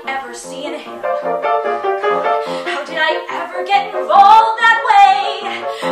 I ever seen him? God, how did I ever get involved that way?